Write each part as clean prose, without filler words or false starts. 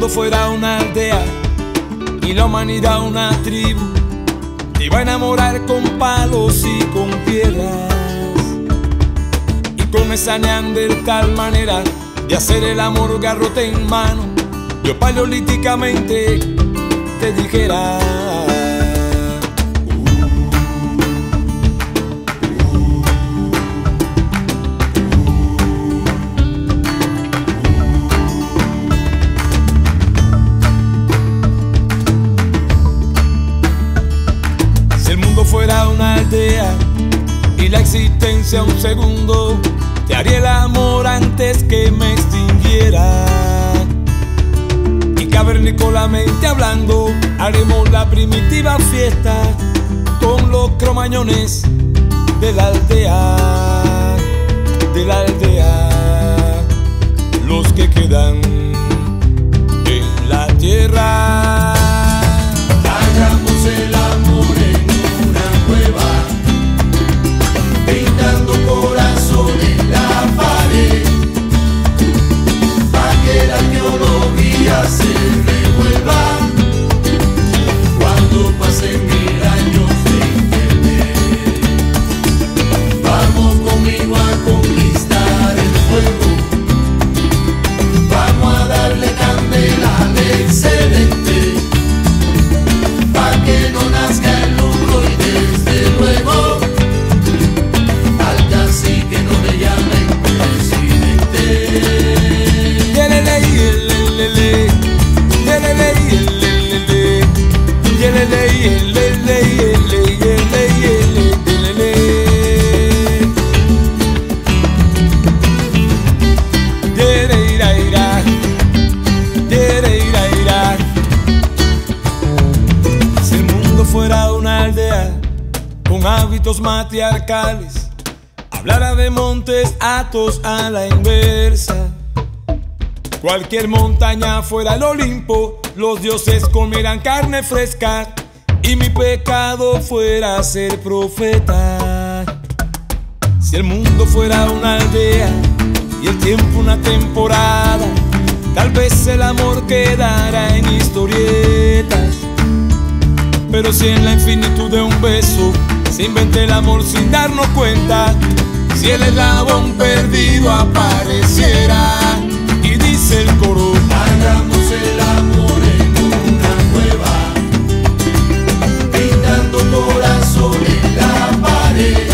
mundo fuera una aldea y la humanidad una tribu, te iba a enamorar con palos y con piedras, y con esa neandertal manera de hacer el amor garrote en mano, yo paleolíticamente te dijera: si el mundo fuera una aldea y la existencia un segundo, te haría el amor antes que me extinguiera. Y cavernícolamente hablando, haremos la primitiva fiesta con los cromañones de la aldea, los que quedan en la tierra. Hagamos el amor en una cueva, pintando corazón en la pared, pa' que la arqueología se revuelva cuando pasen 1000 años de internet. Vamos conmigo a conquistar el fuego, vamos a darle candela al excedente, pa' que no nazca el lucro y desde luego al cacique no le llamen presidente. Si el mundo fuera una aldea con hábitos matriarcales, hablara de montes atos a la inversa. Cualquier montaña fuera el Olimpo, los dioses comieran carne fresca, y mi pecado fuera ser profeta. Si el mundo fuera una aldea y el tiempo una temporada, tal vez el amor quedara en historietas. Pero si en la infinitud de un beso se inventa el amor sin darnos cuenta, si el eslabón perdido apareciera y dice el coro: Hagamos el amor en una cueva, pintando corazón en la pared,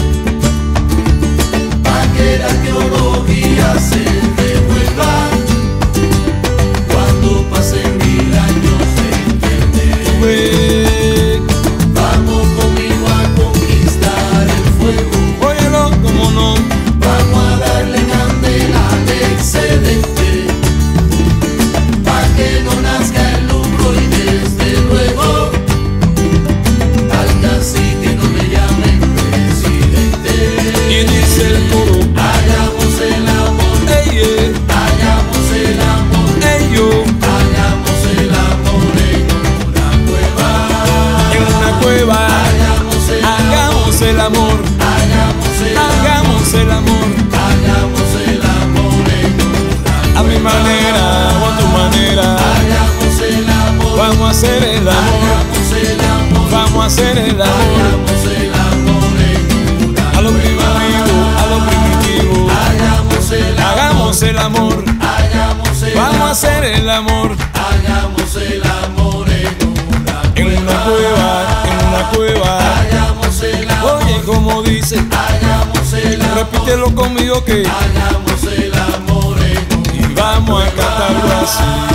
pa' que la arqueología se revuelva cuando pasen 1000 años de internet. Vamos conmigo a conquistar el fuego, óyelo, cómo no. vamos a darle candela al excedente, pa' que no nazca el lucro y desde luego al cacique no le llamen presidente. Y dice el coro: Hagamos el amor, ey, hagamos el amor, ey, yo. hagamos el amor en una cueva, En una cueva hagamos el hagamos el amor, hagamos el hagamos el amor, hagamos el amor en una a mi manera o a tu manera. hagamos el amor, Vamos a hacer el amor, hagamos el amor, vamos a hacer el amor, hagamos el amor en una a lo primitivo, a lo primitivo. hagamos el amor, Hagamos el amor, hagamos el vamos a hacer el amor hagamos el amor en una cueva, en una cueva. hagamos el amor, Oye, como dice, hagamos el amor, repítelo conmigo que hagamos el amor en y vamos a cantarlo así.